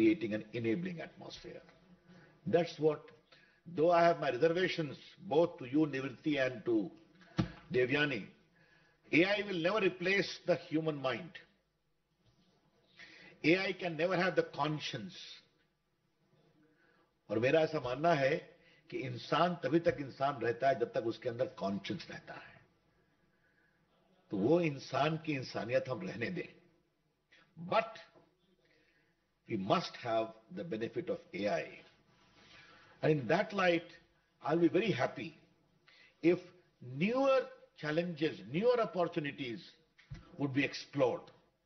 creating an enabling atmosphere. That's what, though I have my reservations both to you, Nivritti, and to Devyani, AI will never replace the human mind. AI can never have the conscience. और मेरा ऐसा मानना है कि इंसान तभी तक इंसान रहता है जब तक उसके अंदर कॉन्शियस रहता है, तो वो इंसान की इंसानियत हम रहने दें. But we must have the benefit of AI. And in that light, I'll be very happy if newer challenges, newer opportunities would be explored.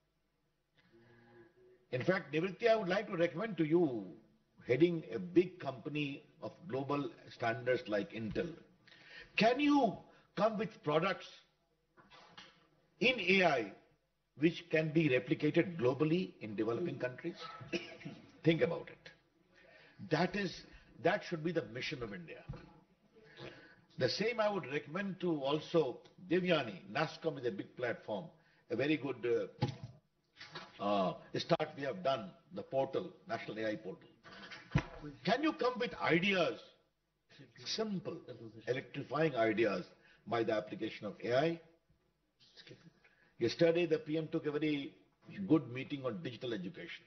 In fact, Nivritti, I would like to recommend to you, heading a big company of global standards like Intel, can you come with products in AI which can be replicated globally in developing countries? Think about it. That should be the mission of India. The same I would recommend to also Devyani. NASSCOM is a big platform, a very good start we have done, the portal, National AI Portal. Can you come with ideas, simple, electrifying ideas by the application of AI? Yesterday, the PM took a very good meeting on digital education.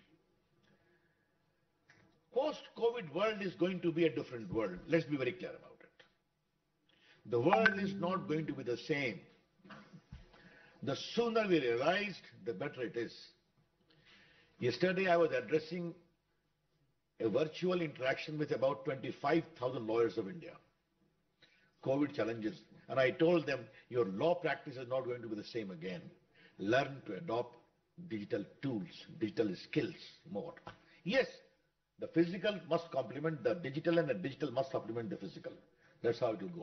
Post-COVID world is going to be a different world. Let's be very clear about it. The world is not going to be the same. The sooner we realized, the better it is. Yesterday, I was addressing a virtual interaction with about 25,000 lawyers of India. COVID challenges. And I told them, your law practice is not going to be the same again. Learn to adopt digital tools, digital skills more. Yes, the physical must complement the digital and the digital must supplement the physical. That's how it will go.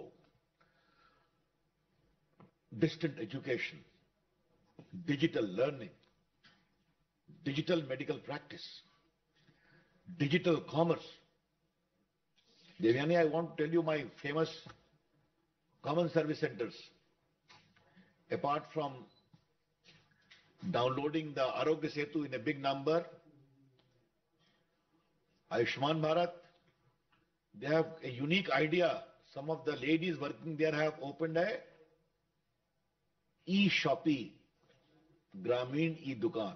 Distant education, digital learning, digital medical practice, digital commerce. Devyani, I want to tell you my famous common service centers. Apart from downloading the Arogya Setu in a big number, Ayushman Bharat, they have a unique idea. Some of the ladies working there have opened a e-Shopee, Grameen e-Dukan.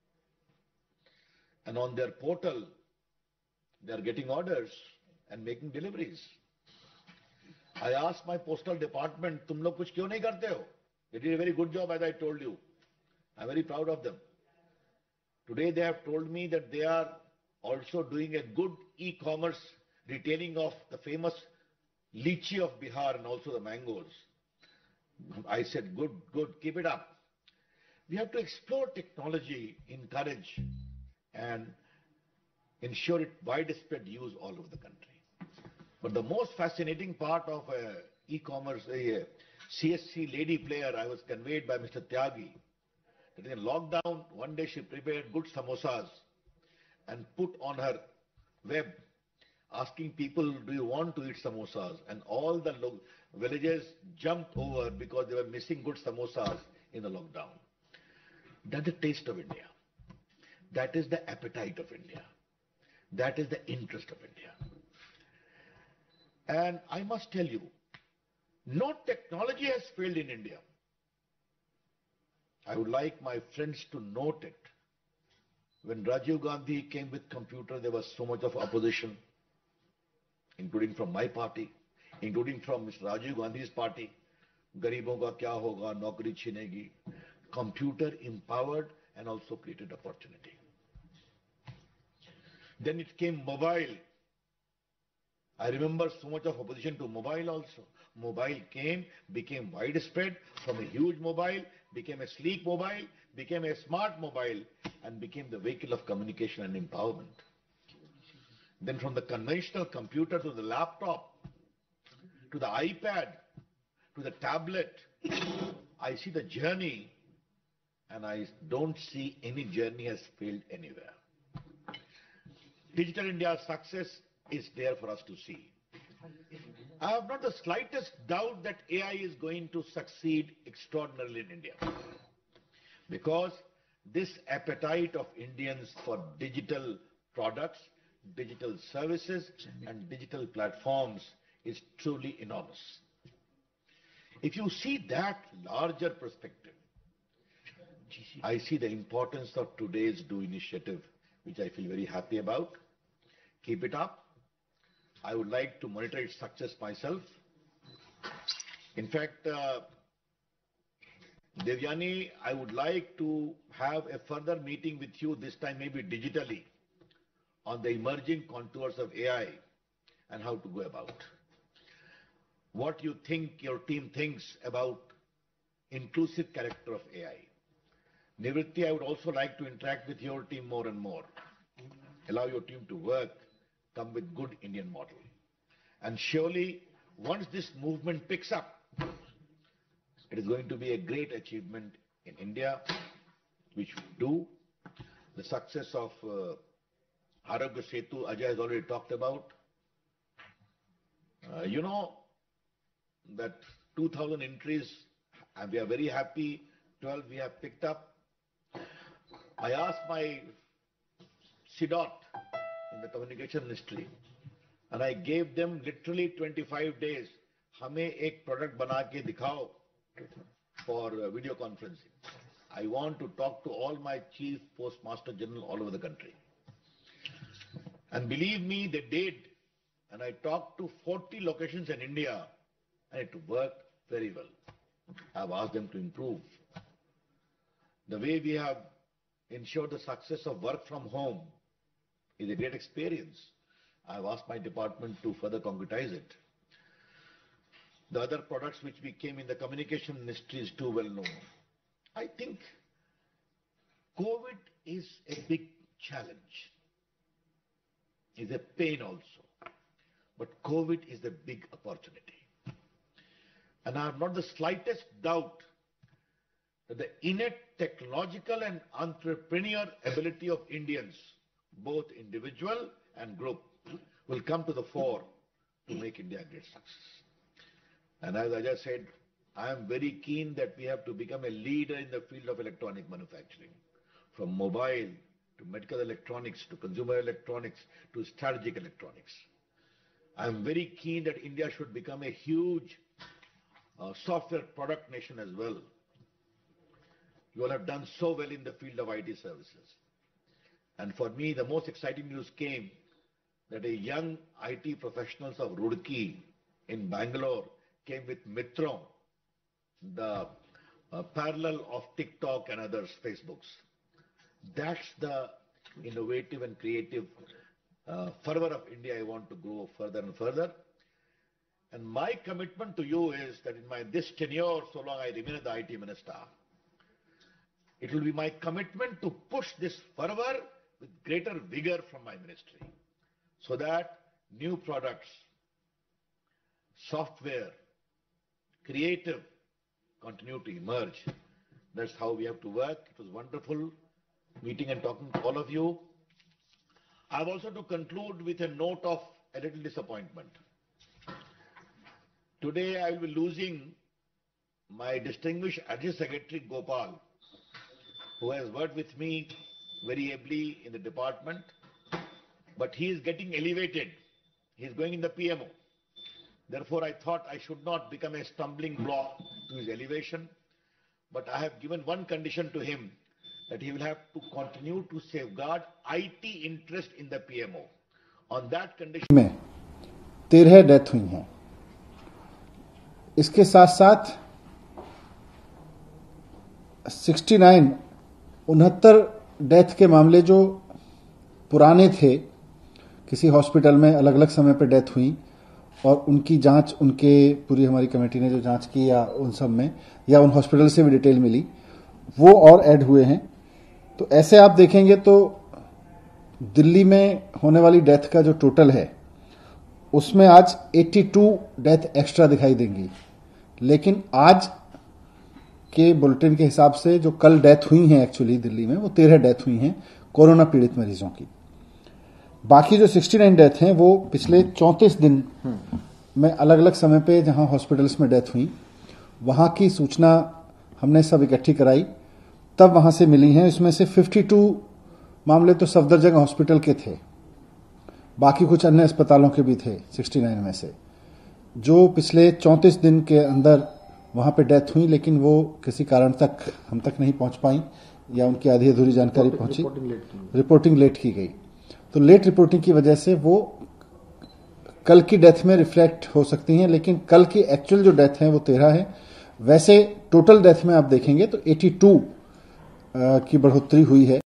And on their portal, they are getting orders and making deliveries. I asked my postal department, "Tum log kuch kyun nahi karte ho?" They did a very good job, as I told you. I'm very proud of them. Today they have told me that they are also doing a good e-commerce retailing of the famous lychee of Bihar and also the mangoes. I said, good, good, keep it up. We have to explore technology, encourage, and ensure its widespread use all over the country. But the most fascinating part of e-commerce, a CSC lady player, I was conveyed by Mr. Tyagi, that in lockdown, one day she prepared good samosas and put on her web asking people, do you want to eat samosas? And all the villagers jumped over because they were missing good samosas in the lockdown. That's the taste of India. That is the appetite of India. That is the interest of India. And I must tell you, no technology has failed in India. I would like my friends to note it. When Rajiv Gandhi came with computer, there was so much of opposition, including from my party, including from Mr. Rajiv Gandhi's party. Garibon ka kya hoga, naukri chinegi. Computer empowered and also created opportunity. Then it came mobile. I remember so much of opposition to mobile also. Mobile came, became widespread, from a huge mobile, became a sleek mobile, became a smart mobile, and became the vehicle of communication and empowerment. Then from the conventional computer to the laptop, to the iPad, to the tablet, I see the journey, and I don't see any journey has failed anywhere. Digital India's success is there for us to see. I have not the slightest doubt that AI is going to succeed extraordinarily in India. Because this appetite of Indians for digital products, digital services, and digital platforms is truly enormous. If you see that larger perspective, I see the importance of today's Do initiative, which I feel very happy about. Keep it up. I would like to monitor its success myself. In fact, Devyani, I would like to have a further meeting with you, this time maybe digitally, on the emerging contours of AI and how to go about. What you think your team thinks about inclusive character of AI. Nivritti, I would also like to interact with your team more and more. Allow your team to work, come with good Indian model. And surely, once this movement picks up, it is going to be a great achievement in India, which we do. The success of Arogya Setu, Ajay has already talked about. You know that 2,000 entries, and we are very happy, 12 we have picked up. I asked my CDOT in the communication ministry, and I gave them literally 25 days. हमें एक product बना के दिखाओ for video conferencing. I want to talk to all my chief postmaster general all over the country. And believe me, they did. And I talked to 40 locations in India, and it worked very well. I've asked them to improve. The way we have ensured the success of work from home is a great experience. I've asked my department to further concretize it. The other products which became in the communication ministry is too well known. I think COVID is a big challenge. It's a pain also. But COVID is the big opportunity. And I have not the slightest doubt that the innate technological and entrepreneur ability of Indians, both individual and group, will come to the fore to make India a great success. And as I just said, I am very keen that we have to become a leader in the field of electronic manufacturing, from mobile to medical electronics to consumer electronics to strategic electronics. I am very keen that India should become a huge software product nation as well. You all have done so well in the field of IT services. And for me, the most exciting news came that a young IT professionals of Roorkee in Bangalore came with Mitron, the parallel of TikTok and others, Facebooks. That's the innovative and creative fervor of India I want to grow further and further. And my commitment to you is that in this tenure, so long I remain the IT minister, it will be my commitment to push this fervor with greater vigor from my ministry, so that new products, software, creative continue to emerge. That's how we have to work. It was wonderful meeting and talking to all of you. I have also to conclude with a note of a little disappointment. Today I will be losing my distinguished Adjutant Secretary Gopal, who has worked with me very ably in the department, but he is getting elevated. He is going in the PMO. Therefore, I thought I should not become a stumbling block to his elevation, but I have given one condition to him, that he will have to continue to safeguard IT interest in the PMO. On that condition में 13 death हुई हैं. इसके साथ साथ 69 death के मामले जो पुराने थे, किसी हॉस्पिटल में अलग अलग समय पर डेथ हुई और उनकी जांच, उनके पूरी हमारी कमेटी ने जो जांच की या उन सब में या उन हॉस्पिटल से भी डिटेल मिली, वो और ऐड हुए हैं. तो ऐसे आप देखेंगे तो दिल्ली में होने वाली डेथ का जो टोटल है उसमें आज 82 डेथ एक्स्ट्रा दिखाई देंगी. लेकिन आज के बुलेटिन के हिसाब से जो कल डेथ हुई हैं एक्चुअली दिल्ली में, वो 13 डेथ हुई हैं कोरोना पीड़ित मरीजों की. बाकी जो 69 डेथ हैं वो पिछले 34 दिन में अलग अलग समय पे जहां हॉस्पिटल्स में डेथ हुई, वहां की सूचना हमने सब इकट्ठी कराई, तब वहां से मिली हैं. इसमें से 52 मामले तो सफदरजंग हॉस्पिटल के थे, बाकी कुछ अन्य अस्पतालों के भी थे 69 में से, जो पिछले 34 दिन के अंदर वहां पे डेथ हुई, लेकिन वो किसी कारण तक हम तक नहीं पहुंच पाई या उनकी आधी अधूरी जानकारी पहुंची, रिपोर्टिंग लेट की गई। तो लेट रिपोर्टिंग की वजह से वो कल की डेथ में रिफ्लेक्ट हो सकती हैं, लेकिन कल की एक्चुअल जो डेथ है वो 13 है। वैसे टोटल डेथ में आप देखेंगे तो 82 की बढ़ोतरी हुई है।